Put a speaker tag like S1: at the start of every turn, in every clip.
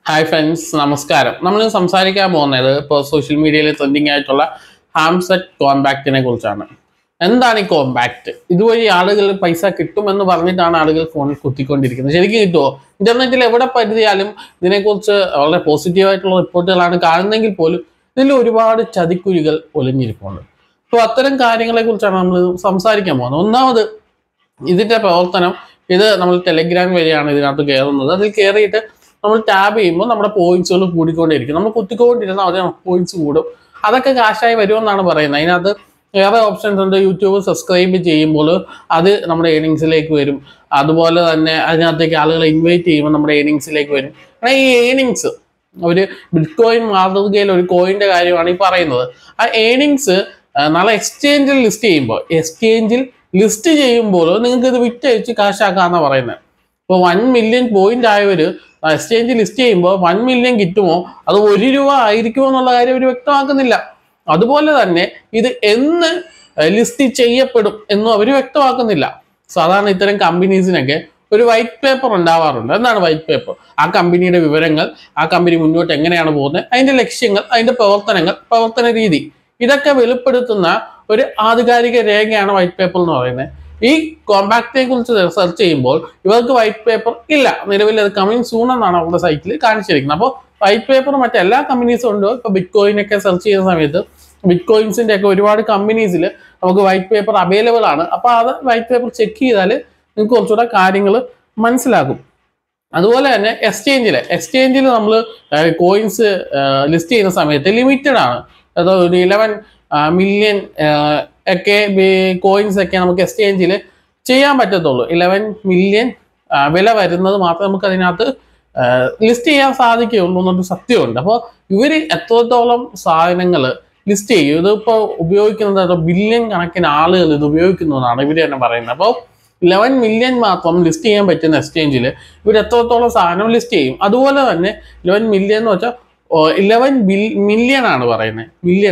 S1: Hi friends, നമസ്കാരം. നമ്മൾ സംസാരിക്കാൻ പോകുന്നത് ഇപ്പോൾ സോഷ്യൽ മീഡിയയിൽ ട്രെൻഡിങ് ആയിട്ടുള്ള ഹാംസെറ്റ് കോമ്പാക്റ്റിനെ കുറിച്ചാണ്. എന്താണ് ഈ കോമ്പാക്റ്റ്? ഇതുവഴി ആളുകൾ പൈസ കിട്ടുമെന്ന് പറഞ്ഞിട്ടാണ് ആളുകൾ ഫോണിൽ കുത്തിക്കൊണ്ടിരിക്കുന്നത്. ശരിക്കും കിട്ടുമോ? ഇന്റർനെറ്റിൽ എവിടെ പരിധിയാലും ഇതിനെക്കുറിച്ച് വളരെ പോസിറ്റീവായിട്ടുള്ള റിപ്പോർട്ടുകളാണ് കാണുന്നെങ്കിൽ പോലും ഇതിൽ ഒരുപാട് ചതിക്കുഴികൾ ഒളിഞ്ഞിരിപ്പുണ്ട്. അപ്പോൾ അത്തരം കാര്യങ്ങളെ കുറിച്ചാണ് നമ്മൾ സംസാരിക്കാൻ പോകുന്നത്. ഒന്നാമത്, ഇതിന്റെ പ്രവർത്തനം, ഇത് നമ്മൾ ടെലഗ്രാം വഴിയാണ് ഇതിനകത്ത് കയറുന്നത്. അതിൽ കയറിയിട്ട് നമ്മൾ ടാബ് ചെയ്യുമ്പോൾ നമ്മുടെ പോയിന്റ്സുകൾ കൂടിക്കൊണ്ടേയിരിക്കും. നമ്മൾ കുത്തിക്കൊണ്ടിരുന്ന അവിടെ പോയിന്റ്സ് കൂടും. അതൊക്കെ കാശായി വരുമെന്നാണ് പറയുന്നത്. അതിനകത്ത് വേറെ ഓപ്ഷൻസ് ഉണ്ട്. യൂട്യൂബ് സബ്സ്ക്രൈബ് ചെയ്യുമ്പോൾ അത് നമ്മുടെ ഏണിങ്സിലേക്ക് വരും. അതുപോലെ തന്നെ അതിനകത്തേക്ക് ആളുകളെ ഇൻവൈറ്റ് ചെയ്യുമ്പോൾ നമ്മുടെ ഏണിങ്സിലേക്ക് വരും. കാരണം ഈ ഏണിങ്സ് ഒരു ബിറ്റ് കോയിൻ മാതൃകയിൽ ഒരു കോയിന്റെ കാര്യമാണ് ഈ പറയുന്നത്. ആ ഏണിങ്സ് നാളെ എക്സ്ചേഞ്ചിൽ ലിസ്റ്റ് ചെയ്യുമ്പോൾ നിങ്ങൾക്ക് ഇത് വിറ്റഴിച്ച് കാശാക്കാന്നാണ് പറയുന്നത്. ഇപ്പോൾ 1 മില്യൺ പോയിന്റ് ആയവര് എക്സ്ചേഞ്ച് ലിസ്റ്റ് ചെയ്യുമ്പോൾ 1 മില്യൺ കിട്ടുമോ, അത് 1 രൂപ ആയിരിക്കുമോ എന്നുള്ള കാര്യം അവർ വ്യക്തമാക്കുന്നില്ല. അതുപോലെ തന്നെ ഇത് എന്ന് ലിസ്റ്റ് ചെയ്യപ്പെടും എന്നും അവർ വ്യക്തമാക്കുന്നില്ല. സാധാരണ ഇത്തരം കമ്പനീസിനൊക്കെ ഒരു വൈറ്റ് പേപ്പർ ഉണ്ടാവാറുണ്ട്. എന്താണ് വൈറ്റ് പേപ്പർ? ആ കമ്പനിയുടെ വിവരങ്ങൾ, ആ കമ്പനി മുന്നോട്ട് എങ്ങനെയാണ് പോകുന്നത്, അതിന്റെ ലക്ഷ്യങ്ങൾ, അതിന്റെ പ്രവർത്തന രീതി, ഇതൊക്കെ വെളിപ്പെടുത്തുന്ന ഒരു ആധികാരിക രേഖയാണ് വൈറ്റ് പേപ്പർ എന്ന് പറയുന്നത്. ഈ കോമ്പാക്റ്റിനെ കുറിച്ച് സെർച്ച് ചെയ്യുമ്പോൾ ഇവർക്ക് വൈറ്റ് പേപ്പർ ഇല്ല. നിലവിൽ അത് കമ്മിങ് സൂൺ എന്നാണ് അവരുടെ സൈറ്റിൽ കാണിച്ചിരിക്കുന്നത്. അപ്പോൾ വൈറ്റ് പേപ്പർ മറ്റെല്ലാ കമ്പനീസും ഉണ്ട്. ഇപ്പോൾ ബിറ്റ് കോയിനൊക്കെ സെർച്ച് ചെയ്യുന്ന സമയത്ത് ബിറ്റ് കോയിൻസിന്റെ ഒക്കെ ഒരുപാട് കമ്പനീസിൽ നമുക്ക് വൈറ്റ് പേപ്പർ അവൈലബിൾ ആണ്. അപ്പോൾ അത് വൈറ്റ് പേപ്പർ ചെക്ക് ചെയ്താൽ നിങ്ങൾക്ക് കുറച്ചുകൂടെ കാര്യങ്ങൾ മനസ്സിലാകും. അതുപോലെ തന്നെ എക്സ്ചേഞ്ചിൽ നമ്മൾ കോയിൻസ് ലിസ്റ്റ് ചെയ്യുന്ന സമയത്ത് ലിമിറ്റഡ് ആണ്. അത് ഒരു 11 മില്യൺ ഒക്കെ കോയിൻസ് ഒക്കെ നമുക്ക് എക്സ്ചേഞ്ചിൽ ചെയ്യാൻ പറ്റത്തുള്ളൂ. 11 മില്യൺ വില വരുന്നത് മാത്രമേ നമുക്ക് അതിനകത്ത് ലിസ്റ്റ് ചെയ്യാൻ സാധിക്കുകയുള്ളൂ എന്നൊരു സത്യമുണ്ട്. അപ്പോൾ ഇവർ എത്രത്തോളം സാധനങ്ങൾ ലിസ്റ്റ് ചെയ്യും, ഇതിപ്പോൾ ഉപയോഗിക്കുന്നത് ബില്യൺ കണക്കിന് ആളുകൾ ഇത് ഉപയോഗിക്കുന്നതാണ് ഇവർ തന്നെ പറയുന്നത്. അപ്പോൾ 11 മില്യൺ മാത്രം ലിസ്റ്റ് ചെയ്യാൻ പറ്റുന്ന എക്സ്ചേഞ്ചിൽ ഇവർ എത്രത്തോളം സാധനം ലിസ്റ്റ് ചെയ്യും. അതുപോലെ തന്നെ 11 മില്യൺ എന്ന് വെച്ചാൽ 11 മില്യൺ ആണ് പറയുന്നത്.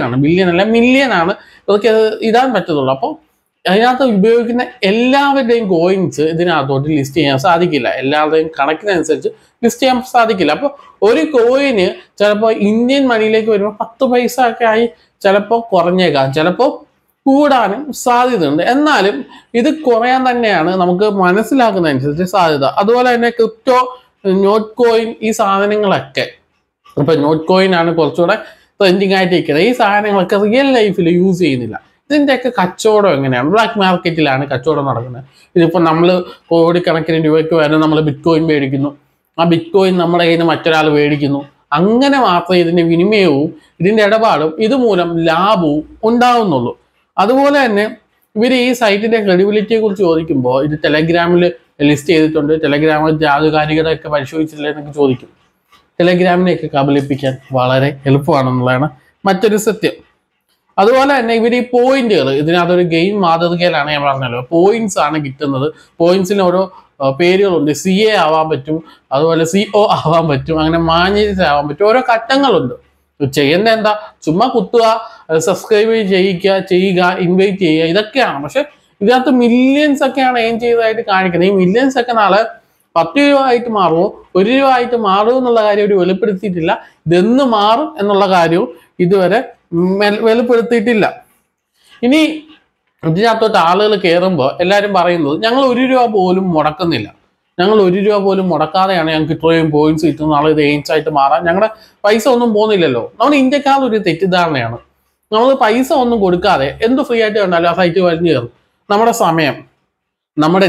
S1: മില്യൺ ആണ് ഇതൊക്കെ ഇടാൻ പറ്റത്തുള്ളൂ. അപ്പോൾ അതിനകത്ത് ഉപയോഗിക്കുന്ന എല്ലാവരുടെയും കോയിൻസ് ഇതിനകത്തോട്ട് ലിസ്റ്റ് ചെയ്യാൻ സാധിക്കില്ല. എല്ലാവരുടെയും കണക്കിനനുസരിച്ച് ലിസ്റ്റ് ചെയ്യാൻ സാധിക്കില്ല. അപ്പോൾ ഒരു കോയിന് ചിലപ്പോൾ ഇന്ത്യൻ മണിയിലേക്ക് വരുമ്പോൾ 10 പൈസ ഒക്കെ ആയി ചിലപ്പോൾ കുറഞ്ഞേക്കാം, ചിലപ്പോൾ കൂടാനും സാധ്യതയുണ്ട്. എന്നാലും ഇത് കുറയാൻ തന്നെയാണ് നമുക്ക് മനസ്സിലാക്കുന്നതനുസരിച്ച് സാധ്യത. അതുപോലെ തന്നെ ക്രിപ്റ്റോ, നോട്ട് കോയിൻ, ഈ സാധനങ്ങളൊക്കെ ഇപ്പൊ നോട്ട് കോയിൻ ആണ് കുറച്ചുകൂടെ ട്രെൻഡിങ് ആയിട്ട് ഇരിക്കുന്നത്. ഈ സാധനങ്ങളൊക്കെ റിയൽ ലൈഫിൽ യൂസ് ചെയ്യുന്നില്ല. ഇതിൻ്റെയൊക്കെ കച്ചവടം എങ്ങനെയാണ്? ബ്ലാക്ക് മാർക്കറ്റിലാണ് കച്ചവടം നടക്കുന്നത്. ഇതിപ്പോൾ നമ്മൾ കോടിക്കണക്കിന് രൂപയ്ക്ക് വരെ നമ്മൾ ബിറ്റ് കോയിൻ മേടിക്കുന്നു. ആ ബിറ്റ് കോയിൻ നമ്മുടെ കയ്യിൽ നിന്ന് മറ്റൊരാൾ മേടിക്കുന്നു. അങ്ങനെ മാത്രമേ ഇതിന്റെ വിനിമയവും ഇതിന്റെ ഇടപാടും ഇതുമൂലം ലാഭവും ഉണ്ടാവുന്നുള്ളൂ. അതുപോലെ തന്നെ ഇവർ ഈ സൈറ്റിന്റെ ക്രെഡിബിലിറ്റിയെ കുറിച്ച് ചോദിക്കുമ്പോൾ ഇത് ടെലഗ്രാമിൽ ലിസ്റ്റ് ചെയ്തിട്ടുണ്ട്, ടെലഗ്രാമിൽ ആധികാരികതയൊക്കെ പരിശോധിച്ചില്ല എന്നൊക്കെ ചോദിക്കും. ടെലഗ്രാമിനെയൊക്കെ കബളിപ്പിക്കാൻ വളരെ എളുപ്പമാണെന്നുള്ളതാണ് മറ്റൊരു സത്യം. അതുപോലെ തന്നെ ഇവർ ഈ പോയിന്റുകൾ ഇതിനകത്തൊരു ഗെയിം മാതൃകയിലാണ് ഞാൻ പറഞ്ഞല്ലോ. പോയിന്റ്സ് ആണ് കിട്ടുന്നത്. പോയിന്റ്സിന് ഓരോ പേരുകളുണ്ട്. CA ആവാൻ പറ്റും, അതുപോലെ CO ആവാൻ പറ്റും, അങ്ങനെ മാനേജർ ആവാൻ പറ്റും. ഓരോ ഘട്ടങ്ങളുണ്ട്. ചെയ്യേണ്ട എന്താ? ചുമ്മാ കുത്തുക, സബ്സ്ക്രൈബ് ചെയ്യുക, ഇൻവൈറ്റ് ചെയ്യുക, ഇതൊക്കെയാണ്. പക്ഷെ ഇതിനകത്ത് മില്യൺസ് ഒക്കെയാണ് എയിം ചെയ്തതായിട്ട് കാണിക്കുന്നത്. ഈ മില്യൺസ് ഒക്കെ നാളെ 10 രൂപ ആയിട്ട് മാറുമോ, 1 രൂപ ആയിട്ട് മാറുമോ എന്നുള്ള കാര്യം ഒരു വെളിപ്പെടുത്തിയിട്ടില്ല. ഇതെന്ന് മാറും എന്നുള്ള കാര്യവും ഇതുവരെ വെളിപ്പെടുത്തിയിട്ടില്ല. ഇനി ഇതിനകത്തോട്ട് ആളുകൾ കയറുമ്പോൾ എല്ലാവരും പറയുന്നത് ഞങ്ങൾ 1 രൂപ പോലും മുടക്കുന്നില്ല, ഞങ്ങൾ 1 രൂപ പോലും മുടക്കാതെയാണ് ഞങ്ങൾക്ക് ഇത്രയും പോയിന്റ്സ് കിട്ടുന്നത്, നാളെ ഇത് എയിംസ് ആയിട്ട് മാറാൻ ഞങ്ങളുടെ പൈസ ഒന്നും പോകുന്നില്ലല്ലോ. നമ്മുടെ ഇന്ത്യക്കാരൊരു തെറ്റിദ്ധാരണയാണ്. നമ്മൾ പൈസ ഒന്നും കൊടുക്കാതെ എന്ത് ഫ്രീ ആയിട്ട് കണ്ടാലും ആ സൈറ്റ് വലിഞ്ഞു കയറും. നമ്മുടെ സമയം, നമ്മുടെ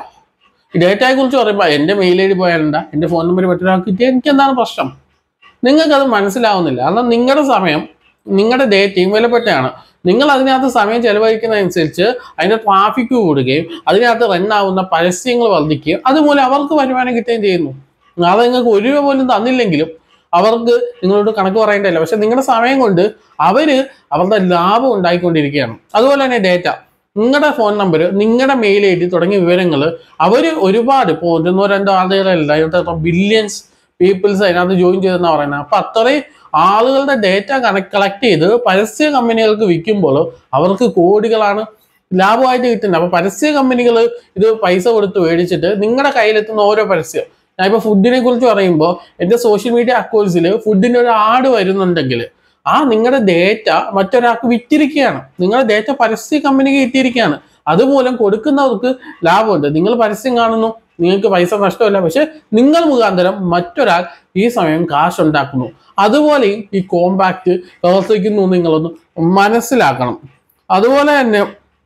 S1: ഡേറ്റയെ കുറിച്ച് പറയുമ്പോൾ എൻ്റെ മെയിൽ ID പോയാലുണ്ടാ, എൻ്റെ ഫോൺ നമ്പർ മറ്റൊരാൾക്ക് കിട്ടിയാൽ എനിക്ക് എന്താണ് പ്രശ്നം? നിങ്ങൾക്കത് മനസ്സിലാവുന്നില്ല. കാരണം നിങ്ങളുടെ സമയം, നിങ്ങളുടെ ഡേറ്റയും വിലപ്പെട്ടതാണ്. നിങ്ങൾ അതിനകത്ത് സമയം ചെലവഴിക്കുന്നതനുസരിച്ച് അതിൻ്റെ ട്രാഫിക് കൂടുകയും അതിനകത്ത് റണ്ണാവുന്ന പരസ്യങ്ങൾ വർദ്ധിക്കുകയും അതുമൂലം അവർക്ക് വരുമാനം കിട്ടുകയും ചെയ്യുന്നു. നാളെ നിങ്ങൾക്ക് 1 രൂപ പോലും തന്നില്ലെങ്കിലും അവർക്ക് നിങ്ങളോട് കണക്ക് പറയേണ്ടതില്ല. പക്ഷെ നിങ്ങളുടെ സമയം കൊണ്ട് അവരുടെ ലാഭം ഉണ്ടായിക്കൊണ്ടിരിക്കുകയാണ്. അതുപോലെ തന്നെ ഡേറ്റ, നിങ്ങളുടെ ഫോൺ നമ്പർ, നിങ്ങളുടെ മെയിൽ ID തുടങ്ങിയ വിവരങ്ങൾ അവർ ഒരുപാട്, ഇപ്പോൾ 1-2 ആളുകളല്ല, അതിനകത്ത് ബില്യൺസ് പീപ്പിൾസ് അതിനകത്ത് ജോയിൻ ചെയ്തെന്നാണ് പറയുന്നത്. അപ്പൊ അത്രയും ആളുകളുടെ ഡേറ്റ കളക്ട് ചെയ്ത് പരസ്യ കമ്പനികൾക്ക് വിൽക്കുമ്പോൾ അവർക്ക് കോടികളാണ് ലാഭമായിട്ട് കിട്ടുന്നത്. അപ്പൊ പരസ്യ കമ്പനികൾ ഇത് പൈസ കൊടുത്ത് മേടിച്ചിട്ട് നിങ്ങളുടെ കയ്യിലെത്തുന്ന ഓരോ പരസ്യം, ഞാൻ ഇപ്പോൾ ഫുഡിനെ കുറിച്ച് പറയുമ്പോൾ എൻ്റെ സോഷ്യൽ മീഡിയ അക്കൗണ്ട്സിൽ ഫുഡിൻ്റെ ഒരു ആഡ് വരുന്നുണ്ടെങ്കിൽ നിങ്ങളുടെ ഡേറ്റ മറ്റൊരാൾക്ക് വിറ്റിരിക്കുകയാണ്. നിങ്ങളുടെ ഡേറ്റ പരസ്യ കമ്പനിക്ക് കിട്ടിയിരിക്കുകയാണ്. അതുമൂലം കൊടുക്കുന്നവർക്ക് ലാഭമുണ്ട്. നിങ്ങൾ പരസ്യം കാണുന്നു, നിങ്ങൾക്ക് പൈസ നഷ്ടമില്ല. പക്ഷെ നിങ്ങൾ മുഖാന്തരം മറ്റൊരാൾ ഈ സമയം കാശ് ഉണ്ടാക്കുന്നു. അതുപോലെയും ഈ കോമ്പാക്റ്റ് പ്രവർത്തിക്കുന്നു നിങ്ങളൊന്ന് മനസ്സിലാക്കണം. അതുപോലെ തന്നെ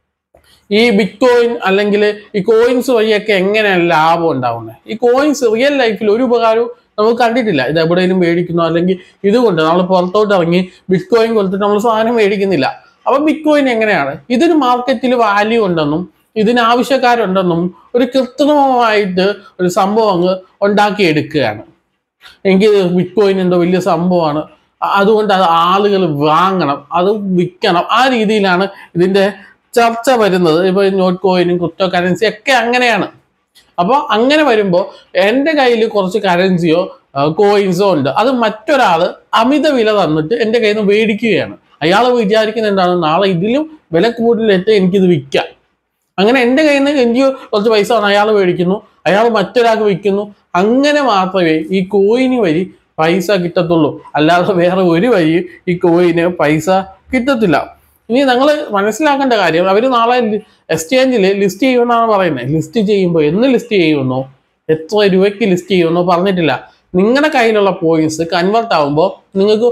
S1: ഈ ബിറ്റ് കോയിൻ അല്ലെങ്കിൽ ഈ കോയിൻസ് വഴിയൊക്കെ എങ്ങനെയാണ് ലാഭം ഉണ്ടാവുന്നത്? ഈ കോയിൻസ് റിയൽ ലൈഫിൽ ഒരു ഉപകാരവും നമുക്ക് കണ്ടിട്ടില്ല. ഇത് എവിടെയെങ്കിലും മേടിക്കുന്നു അല്ലെങ്കിൽ ഇതുകൊണ്ട് നമ്മൾ പുറത്തോട്ട് ഇറങ്ങി ബിറ്റ് കോയിൻ കൊടുത്തിട്ട് നമ്മൾ സാധനം മേടിക്കുന്നില്ല. അപ്പൊ ബിറ്റ് കോയിൻ എങ്ങനെയാണ്? ഇതിന് മാർക്കറ്റിൽ വാല്യൂ ഉണ്ടെന്നും ഇതിന് ആവശ്യക്കാരുണ്ടെന്നും ഒരു കൃത്രിമമായിട്ട് ഒരു സംഭവം അങ്ങ് ഉണ്ടാക്കിയെടുക്കുകയാണ്. എനിക്ക് ബിറ്റ് കോയിൻ എന്തോ വലിയ സംഭവമാണ്, അതുകൊണ്ട് അത് ആളുകൾ വാങ്ങണം, അത് വിൽക്കണം, ആ രീതിയിലാണ് ഇതിന്റെ ചർച്ച വരുന്നത്. ഇപ്പൊ നോട്ട് കോയിനും ക്രിപ്റ്റോ കറൻസി ഒക്കെ അങ്ങനെയാണ്. അപ്പോൾ അങ്ങനെ വരുമ്പോൾ എൻ്റെ കയ്യിൽ കുറച്ച് കറൻസിയോ കോയിൻസോ ഉണ്ട്, അത് മറ്റൊരാൾ അമിത വില തന്നിട്ട് എൻ്റെ കയ്യിൽ നിന്ന് മേടിക്കുകയാണ്. അയാൾ വിചാരിക്കുന്ന എന്താണ്, നാളെ ഇതിലും വില കൂടുതലിട്ട് എനിക്കിത് വിൽക്കാം. അങ്ങനെ എൻ്റെ കയ്യിൽ നിന്ന് എനിക്ക് കുറച്ച് പൈസ ആണ്, അയാൾ മേടിക്കുന്നു, അയാൾ മറ്റൊരാൾക്ക് വിൽക്കുന്നു. അങ്ങനെ മാത്രമേ ഈ കോയിന് വഴി പൈസ കിട്ടത്തുള്ളൂ. അല്ലാതെ വേറെ ഒരു വഴി ഈ കോയിന് പൈസ കിട്ടത്തില്ല. ഇനി നിങ്ങൾ മനസ്സിലാക്കേണ്ട കാര്യം, അവർ നാളെ എക്സ്ചേഞ്ചിൽ ലിസ്റ്റ് ചെയ്യുമെന്നാണ് പറയുന്നത്. ലിസ്റ്റ് ചെയ്യുമ്പോൾ എന്ന് ലിസ്റ്റ് ചെയ്യുമെന്നോ എത്ര രൂപയ്ക്ക് ലിസ്റ്റ് ചെയ്യുമെന്നോ പറഞ്ഞിട്ടില്ല. നിങ്ങളുടെ കയ്യിലുള്ള പോയിന്റ്സ് കൺവേർട്ട് ആകുമ്പോൾ നിങ്ങൾക്ക്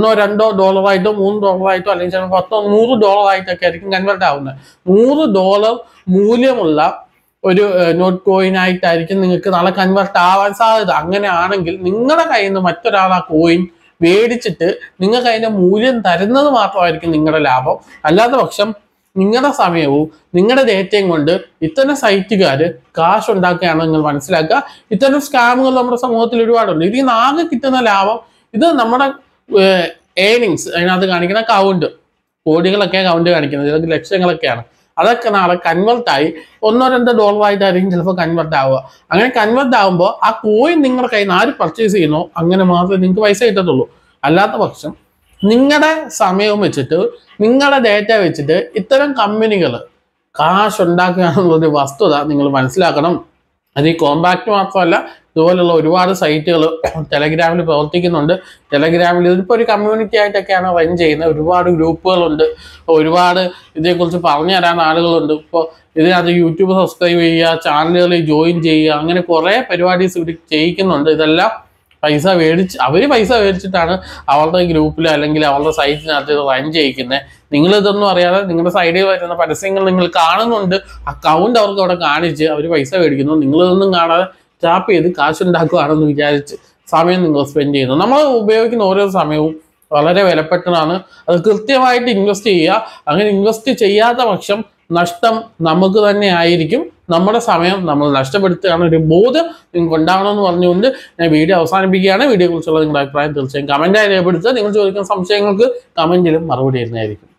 S1: $1-2 $3 അല്ലെങ്കിൽ ചിലപ്പോൾ $10-100 ആയിരിക്കും കൺവേർട്ട് ആവുന്നത്. $100 മൂല്യമുള്ള ഒരു നോട്ട് കോയിൻ ആയിട്ടായിരിക്കും നിങ്ങൾക്ക് നാളെ കൺവേർട്ട് ആവാൻ സാധ്യത. അങ്ങനെയാണെങ്കിൽ നിങ്ങളുടെ കയ്യിൽ നിന്ന് മറ്റൊരാൾ ആ കോയിൻ മേടിച്ചിട്ട് നിങ്ങൾക്ക് അതിന്റെ മൂല്യം തരുന്നത് മാത്രമായിരിക്കും നിങ്ങളുടെ ലാഭം. അല്ലാത്ത പക്ഷം നിങ്ങളുടെ സമയവും നിങ്ങളുടെ ഡേറ്റയും കൊണ്ട് ഇത്തരം സൈറ്റുകാർ കാശ് ഉണ്ടാക്കുകയാണ് നിങ്ങൾ മനസ്സിലാക്കുക. ഇത്തരം സ്കാമുകൾ നമ്മുടെ സമൂഹത്തിൽ ഒരുപാടുണ്ട്. ഇതിൽ നിന്ന് ആകെ കിട്ടുന്ന ലാഭം, ഇത് നമ്മുടെ ഏണിങ്സ് അതിനകത്ത് കാണിക്കുന്ന കൗണ്ട്, കോടികളൊക്കെ കൗണ്ട് കാണിക്കുന്നത്, ചിലർക്ക് ലക്ഷങ്ങളൊക്കെയാണ്. അതൊക്കെ നാളെ കൺവേർട്ടായി $1-2 ചിലപ്പോൾ കൺവേർട്ട് ആവുക. അങ്ങനെ കൺവേർട്ട് ആകുമ്പോൾ ആ കോയിൻ നിങ്ങളുടെ കയ്യിൽ നിന്ന് ആര് പർച്ചേസ് ചെയ്യുന്നോ അങ്ങനെ മാത്രമേ നിങ്ങൾക്ക് പൈസ കിട്ടത്തുള്ളൂ. അല്ലാത്ത പക്ഷം നിങ്ങളുടെ സമയവും വെച്ചിട്ട് നിങ്ങളുടെ ഡേറ്റ വെച്ചിട്ട് ഇത്തരം കമ്പനികൾ കാശ് ഉണ്ടാക്കുകയാണെന്നുള്ളൊരു വസ്തുത നിങ്ങൾ മനസ്സിലാക്കണം. അത് ഈ കോമ്പാക്റ്റ് മാത്രമല്ല, ഇതുപോലുള്ള ഒരുപാട് സൈറ്റുകൾ ടെലഗ്രാമിൽ പ്രവർത്തിക്കുന്നുണ്ട്. ടെലഗ്രാമിൽ ഇതിപ്പോൾ ഒരു കമ്മ്യൂണിറ്റി ആയിട്ടൊക്കെയാണ് റൺ ചെയ്യുന്നത്. ഒരുപാട് ഗ്രൂപ്പുകളുണ്ട്, ഒരുപാട് ഇതേക്കുറിച്ച് പറഞ്ഞു തരാൻ ആളുകളുണ്ട്. ഇപ്പോൾ ഇതിനകത്ത് യൂട്യൂബ് സബ്സ്ക്രൈബ് ചെയ്യുക, ചാനലുകളിൽ ജോയിൻ ചെയ്യുക, അങ്ങനെ കുറേ പരിപാടീസ് ഇവർ ചെയ്യിക്കുന്നുണ്ട്. ഇതെല്ലാം അവർ പൈസ മേടിച്ചിട്ടാണ് അവരുടെ ഗ്രൂപ്പിൽ അല്ലെങ്കിൽ അവരുടെ സൈറ്റിനകത്ത് ഇത് റൺ ചെയ്യിക്കുന്നത്. നിങ്ങളിതൊന്നും അറിയാതെ നിങ്ങളുടെ സൈഡിൽ വരുന്ന പരസ്യങ്ങൾ നിങ്ങൾ കാണുന്നുണ്ട്, അക്കൗണ്ട് അവർക്ക് അവിടെ കാണിച്ച് അവർ പൈസ മേടിക്കുന്നു. നിങ്ങളിതൊന്നും കാണാതെ ടാപ്പ് ചെയ്ത് കാശുണ്ടാക്കുകയാണെന്ന് വിചാരിച്ച് സമയം നിങ്ങൾ സ്പെൻഡ് ചെയ്യുന്നു. നമ്മൾ ഉപയോഗിക്കുന്ന ഓരോ സമയവും വളരെ വിലപ്പെട്ടതാണ്. അത് കൃത്യമായിട്ട് ഇൻവെസ്റ്റ് ചെയ്യുക. അങ്ങനെ ഇൻവെസ്റ്റ് ചെയ്യാത്ത പക്ഷം നഷ്ടം നമുക്ക് തന്നെ ആയിരിക്കും. നമ്മുടെ സമയം നമ്മൾ നഷ്ടപ്പെടുത്തുകയാണ്. ഒരു ബോധം നിങ്ങൾക്ക് ഉണ്ടാവണമെന്ന് പറഞ്ഞുകൊണ്ട് ഞാൻ വീഡിയോ അവസാനിപ്പിക്കുകയാണ്. വീഡിയോയെ കുറിച്ചുള്ള നിങ്ങളുടെ അഭിപ്രായം തീർച്ചയായും കമൻറ്റായി രേഖപ്പെടുത്തുക. നിങ്ങൾ ചോദിക്കുന്ന സംശയങ്ങൾക്ക് കമൻറ്റിലും മറുപടി തരുന്നതായിരിക്കും.